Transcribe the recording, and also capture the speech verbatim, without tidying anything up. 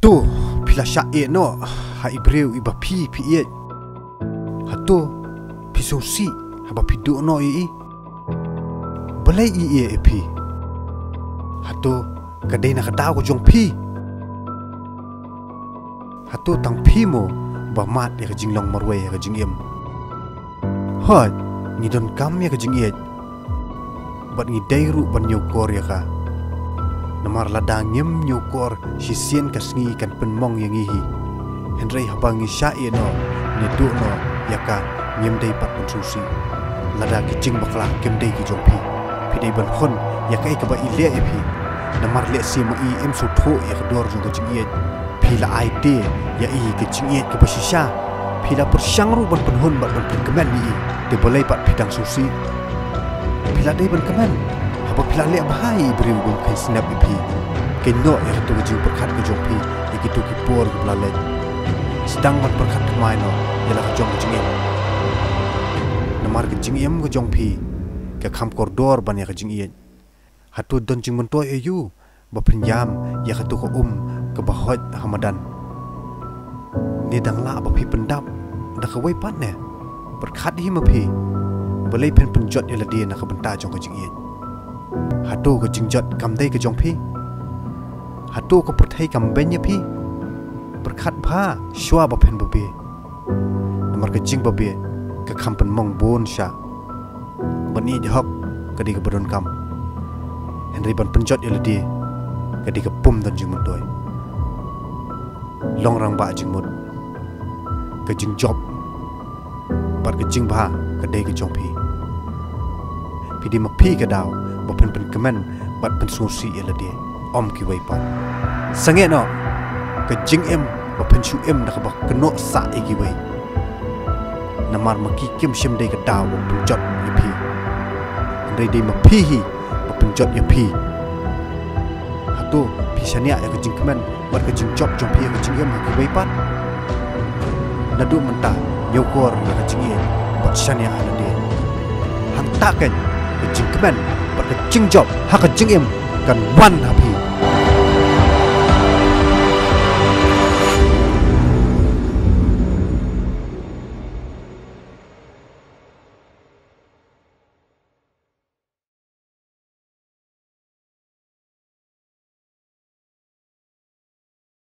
Hatu pila syair no ha ibreu iba pi pi ye. Hatu pisusi haba pidu no i. Balai i e pi. Hatu kadai nak tahu jong pi. Hatu tang pi mo ba mat ya ke jinglong marwe ya ke jingiem. Hot ni don kam ya ke jingiet. Bat ni dairu ban nyokor ya ka. Namar ladang nyem nyokor sisien kasngi kan penmong yang ihi. Henry habangi syai no ni du no ya ka nyem dai pat pun susi. Lada ki jing bakla kem dai ki jong pi. Pi dai ban khon ya kai ka ba ile e pi. Namar le si mo i em su tho ya kedor jong ke jingiet. Pi la ai de ya i ke jingiet ke basisha. Pi la persyang ru ban penhun bat ban kemen ni. De boleh pat pidang susi. Pi la dai ban kemen. Apa pila lek bahai beri gum kai snap ipi. Keno ya tu jing perkat ke jong pi, ikitu ki por ke pila lek. Sedang mat perkat ke mai no, ya la jong jing em. Namar ke jing em ke jong pi, ke kam koridor ban ya ke jing ien. Hatu don jing mentoi ayu, ba penjam ya ke tu ko um ke bahot Hamadan. Ni dang la ba pi pendap, dak ke wei pat ne. Perkat hi ma pi. Boleh pen penjot ya la dia nak ke benta jong ke jing ien. Hatu ke jingjot kam dai ke jong pi. Hatu ke perthai kam benya pi. Berkat pha shwa ba pen babe. Namar ke jing babe ke kam pen mong bon sha. Bani hok ke di ke bodon kam. Henry ban penjot ile di ke di ke pum dan jing mutoi. Long rang ba jing mut. Ke jing job. Bar ke jing pha ke dai ke jong pi. Pi di ma pi ke daw. Bapen pen kemen bat pen susi ia dia om ki wei pat sange no ke jing em bapen chu em nak ba keno sa e ki wei namar maki kim shim dei ke daw bapen jot ye pi ndai dei ma pi hi bapen jot ye pi hatu pi shania ya ke jing kemen bat ke jing job jong pi ke jing em ki wei pat nadu menta nyokor ya ke jing em bat shania ala dia hantaken ke jing kemen pada jing job hak jing em kan wan